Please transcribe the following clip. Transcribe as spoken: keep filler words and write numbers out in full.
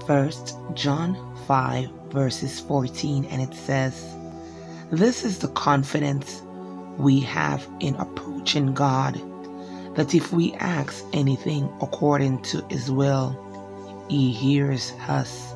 First John five verses fourteen, and it says, "This is the confidence we have in approaching God, that if we ask anything according to his will, he hears us."